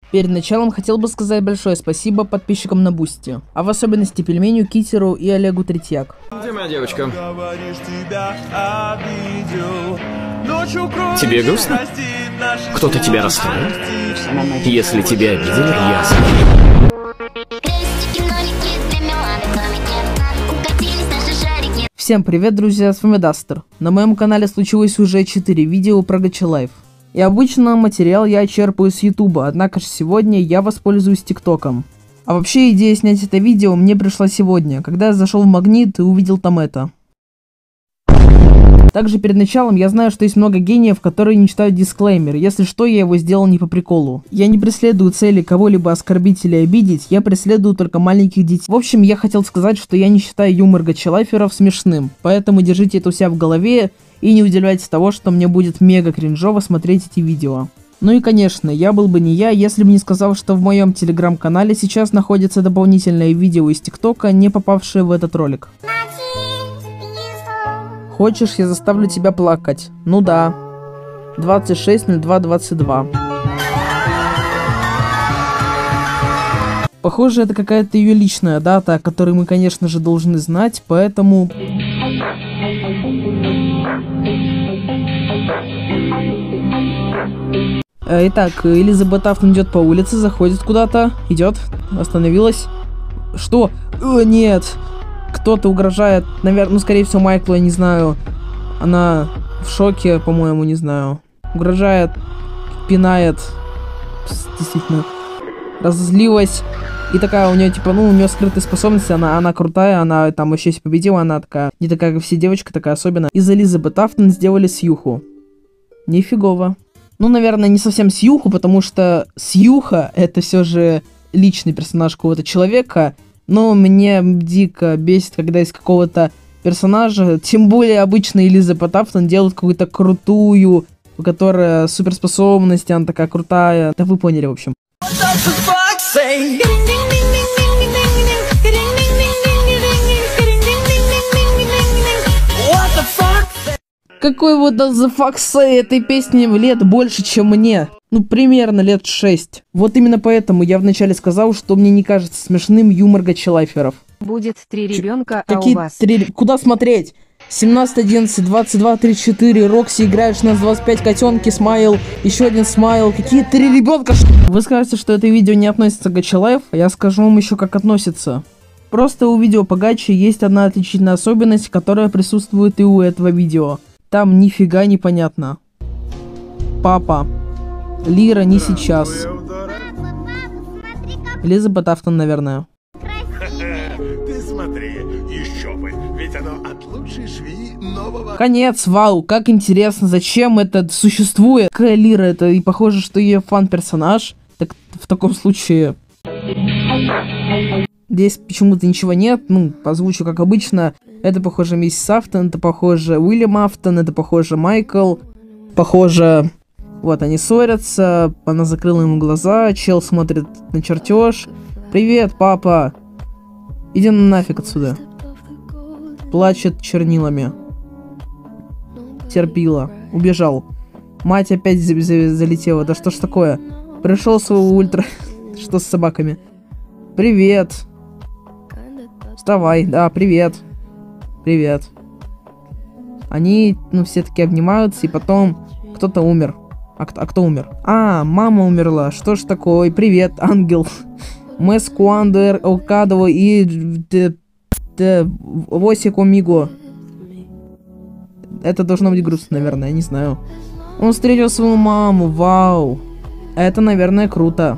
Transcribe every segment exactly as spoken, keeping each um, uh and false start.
Перед началом хотел бы сказать большое спасибо подписчикам на Бусти, а в особенности Пельменю, Китеру и Олегу Третьяк. Где моя девочка? Тебе грустно? Кто-то тебя расстроил? Если тебя обидели, я знаю. Всем привет, друзья, с вами Дастер. На моем канале случилось уже четыре видео про Гача Лайф. И обычно материал я черпаю с Ютуба, однако же сегодня я воспользуюсь ТикТоком. А вообще идея снять это видео мне пришла сегодня, когда я зашел в Магнит и увидел там это. Также перед началом я знаю, что есть много гениев, которые не читают дисклеймер. Если что, я его сделал не по приколу. Я не преследую цели кого-либо оскорбить или обидеть, я преследую только маленьких детей. В общем, я хотел сказать, что я не считаю юмор гачалайферов смешным, поэтому держите это у себя в голове и не удивляйтесь того, что мне будет мега кринжово смотреть эти видео. Ну и конечно, я был бы не я, если бы не сказал, что в моем телеграм-канале сейчас находится дополнительное видео из ТикТока, не попавшее в этот ролик. Хочешь, я заставлю тебя плакать? Ну да. двадцать шесть ноль два двадцать два. Похоже, это какая-то ее личная дата, о которой мы, конечно же, должны знать, поэтому... Итак, Элизабет Афтон идет по улице, заходит куда-то, идет, остановилась. Что? О, нет! Кто-то угрожает, наверное, ну, скорее всего, Майклу, я не знаю. Она в шоке, по-моему, не знаю. Угрожает, пинает. Действительно. Разозлилась. И такая у нее, типа, ну, у нее скрытые способности, она, она крутая, она там вообще себя победила, она такая, не такая, как все девочки, такая особенная. Из Элизабет Афтон сделали Сьюху. Нифигово. Ну, наверное, не совсем Сьюху, потому что Сьюха это все же личный персонаж какого-то человека. Но мне дико бесит, когда из какого-то персонажа, тем более обычно Элизабет Афтон делают какую-то крутую, у которой суперспособности, она такая крутая. Да вы поняли, в общем. Какой вот the fuck say этой песни лет больше, чем мне. Ну, примерно лет шесть. Вот именно поэтому я вначале сказал, что мне не кажется смешным юмор гачалайферов. Будет три ребенка, а Какие у вас? Три... Куда смотреть? семнадцать, одиннадцать, двадцать два, тридцать четыре, Рокси, играешь на двадцать пять, котенки, смайл, еще один смайл. Какие три ребенка? Вы скажете, что это видео не относится к гачалайф, а я скажу вам еще, как относится. Просто у видео по гаче есть одна отличительная особенность, которая присутствует и у этого видео. Там нифига не понятно. Папа. Лира не сейчас. Элизабет Афтон, наверное. Ты смотри, еще бы, ведь оно от лучшей швеи нового... Конец, вау, как интересно, зачем это существует? Какая Лира это, и похоже, что ее фан-персонаж. Так в таком случае... Здесь почему-то ничего нет, ну, позвучу как обычно. Это похоже миссис Афтон, это похоже Уильям Афтон, это похоже Майкл. Похоже... Вот, они ссорятся, она закрыла ему глаза, чел смотрит на чертеж. Привет, папа. Иди нафиг отсюда. Плачет чернилами. Терпила. Убежал. Мать опять за за залетела. Да что ж такое? Пришел свой ультра... Что с собаками? Привет. Вставай. Да, привет. Привет. Они, ну, все таки обнимаются, и потом кто-то умер. А кто, а кто умер? А, мама умерла. Что ж такое? Привет, ангел. Мы с Куандер, Окадово и... Восик Омиго. Это должно быть грустно, наверное, я не знаю. Он встретил свою маму, вау. Это, наверное, круто.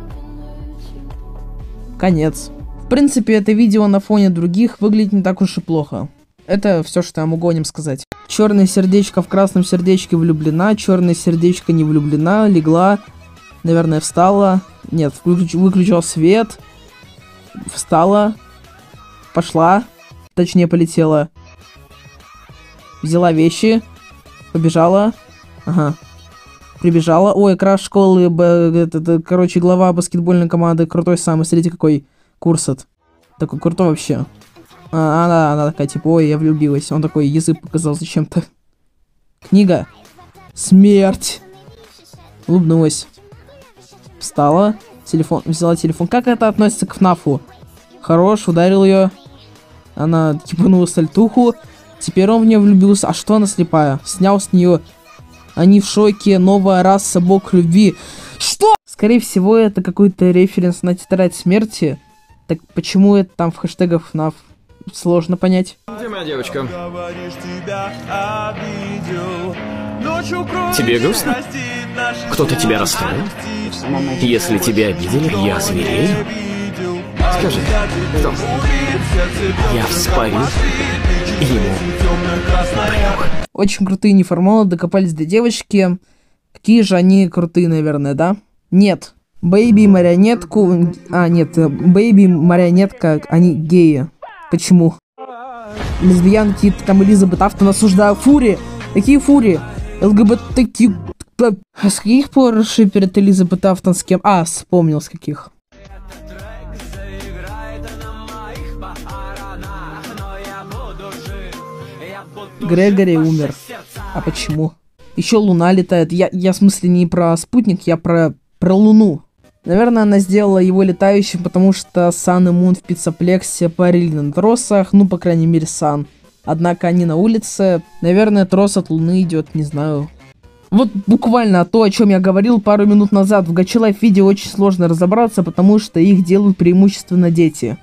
Конец. В принципе, это видео на фоне других выглядит не так уж и плохо. Это все, что я могу о нем сказать. Черное сердечко в красном сердечке влюблена, черное сердечко не влюблена, легла, наверное, встала. Нет, выключ выключил свет, встала, пошла, точнее полетела, взяла вещи, побежала, ага, прибежала. Ой, краш школы, это, это, короче, глава баскетбольной команды, крутой самый, смотрите, какой курсат, такой крутой вообще. А, она, она такая, типа, ой, я влюбилась. Он такой язык показал зачем-то. Книга. Смерть. Улыбнулась. Встала, телефон, взяла телефон. Как это относится к ФНАФу? Хорош, ударил ее. Она ебанула сальтуху. Теперь он в нее влюбился. А что она слепая? Снял с нее. Они в шоке. Новая раса, бог любви. Что? Скорее всего, это какой-то референс на тетрадь смерти. Так почему это там в хэштегах ФНАФ? Сложно понять. Где моя девочка? Тебе грустно? Кто-то тебя расстроил? Если тебя обидели, я зверею. Скажи, Том, я вспорю ему брюх. Очень крутые неформалы докопались до девочки. Какие же они крутые, наверное, да? Нет. Бэйби марионетку... А, нет, Бэйби марионетка, они геи. Почему? Лесбиянки, там Элизабет Афтон осуждают. Фури! Какие фури? ЛГБТК... С каких пор шиперит Элизабет Афтон с кем? А, вспомнил с каких. Грегори умер. А почему? Еще Луна летает. Я, я в смысле не про спутник, я про, про Луну. Наверное, она сделала его летающим, потому что Сан и Мун в пиццаплексе парили на тросах. Ну, по крайней мере, Сан. Однако они на улице. Наверное, трос от Луны идет, не знаю. Вот буквально то, о чем я говорил пару минут назад. В Gacha Life видео очень сложно разобраться, потому что их делают преимущественно дети.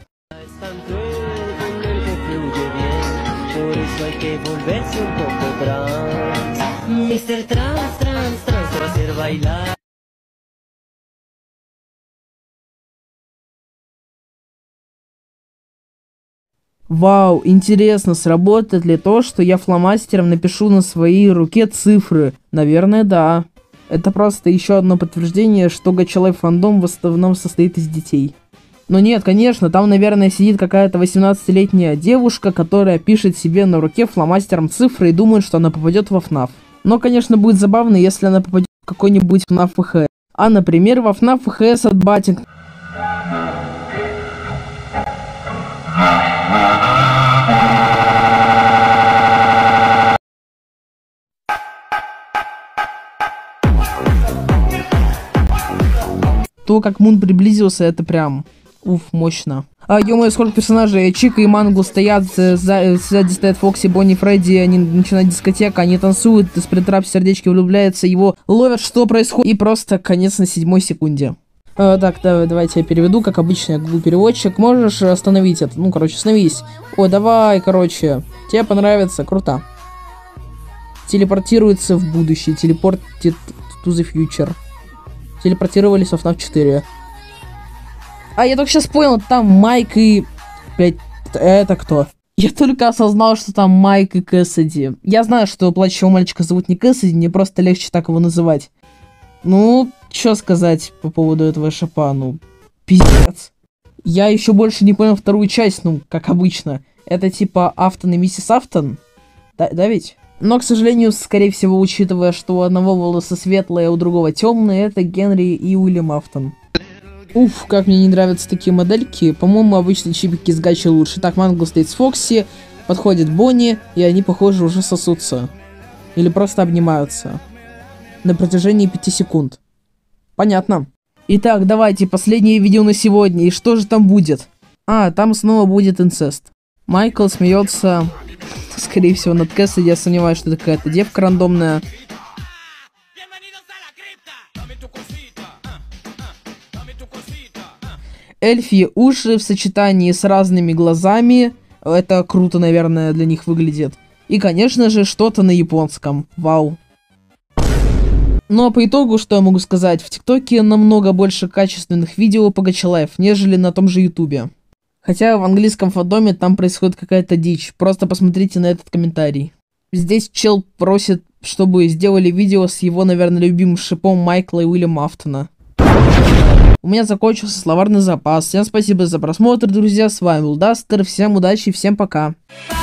Вау, интересно, сработает ли то, что я фломастером напишу на своей руке цифры? Наверное, да. Это просто еще одно подтверждение, что Gacha Life фандом в основном состоит из детей. Но нет, конечно, там, наверное, сидит какая-то восемнадцатилетняя девушка, которая пишет себе на руке фломастером цифры и думает, что она попадет во ФНАФ. Но, конечно, будет забавно, если она попадет в какой-нибудь ФНАФ ВХС. А, например, во ФНАФ ВХС от Батинг. То, как Мун приблизился, это прям... Уф, мощно. А, ё-моё, сколько персонажей. Чика и Мангл стоят, сзади стоят Фокси, Бонни, Фредди, они начинают дискотека, они танцуют, спринтрап в сердечке влюбляется, его ловят, что происходит, и просто конец на седьмой секунде. А, так, давай, давайте я переведу, как обычно, я Google переводчик. Можешь остановить это? Ну, короче, остановись. Ой, давай, короче. Тебе понравится, круто. Телепортируется в будущее, телепорт to the future. Телепортировались в ФНАФ четыре. А, я только сейчас понял, там Майк и... Блять, это кто? Я только осознал, что там Майк и Кэссиди. Я знаю, что плачущего мальчика зовут не Кэссиди, мне просто легче так его называть. Ну, что сказать по поводу этого шипа, ну, пиздец. Я еще больше не понял вторую часть, ну, как обычно. Это типа Афтон и миссис Афтон? Да, да ведь? Но, к сожалению, скорее всего, учитывая, что у одного волосы светлые, а у другого темные, это Генри и Уильям Афтон. Уф, как мне не нравятся такие модельки. По-моему, обычные чипики с гачи лучше. Так, Мангл стоит с Фокси, подходит Бонни, и они, похоже, уже сосутся. Или просто обнимаются. На протяжении пяти секунд. Понятно. Итак, давайте, последнее видео на сегодня. И что же там будет? А, там снова будет инцест. Майкл смеется, скорее всего, над Кэссиди. Я сомневаюсь, что это какая-то девка рандомная. Эльфьи уши в сочетании с разными глазами. Это круто, наверное, для них выглядит. И, конечно же, что-то на японском. Вау. Ну а по итогу, что я могу сказать? В ТикТоке намного больше качественных видео по Gacha Life, нежели на том же Ютубе. Хотя в английском фандоме там происходит какая-то дичь. Просто посмотрите на этот комментарий. Здесь чел просит, чтобы сделали видео с его, наверное, любимым шипом Майкла и Уильяма Афтона. У меня закончился словарный запас. Всем спасибо за просмотр, друзья. С вами был Дастер. Всем удачи и всем пока.